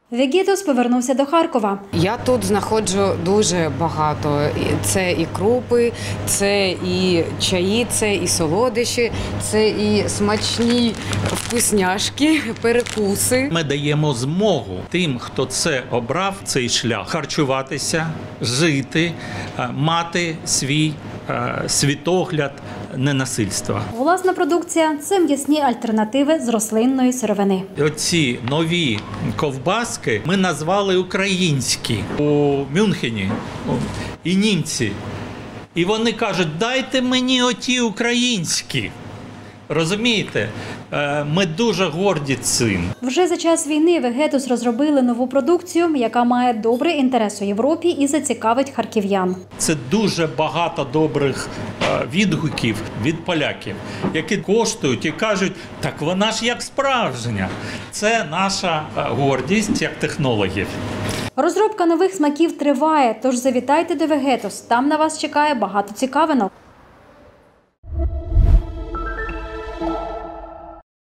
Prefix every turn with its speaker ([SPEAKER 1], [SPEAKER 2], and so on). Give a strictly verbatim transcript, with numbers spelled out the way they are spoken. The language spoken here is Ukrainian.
[SPEAKER 1] Вегетос повернувся до Харкова.
[SPEAKER 2] Я тут знаходжу дуже багато. Це і крупи, це і чаї, це і солодощі, це і смачні вкусняшки, перекуси.
[SPEAKER 3] Ми даємо змогу тим, хто це обрав, цей шлях, харчуватися, жити, мати свій світогляд ненасильства.
[SPEAKER 1] Власна продукція – це м'ясні альтернативи з рослинної сировини.
[SPEAKER 3] Оці нові ковбаски ми назвали українські у Мюнхені і німці. І вони кажуть, дайте мені оті українські. Розумієте? Ми дуже горді цим.
[SPEAKER 1] Вже за час війни Вегетос розробили нову продукцію, яка має добрий інтерес у Європі і зацікавить харків'ян.
[SPEAKER 3] Це дуже багато добрих відгуків від поляків, які коштують і кажуть, так вона ж як справжня. Це наша гордість як технологів.
[SPEAKER 1] Розробка нових смаків триває, тож завітайте до Вегетос. Там на вас чекає багато цікавинок.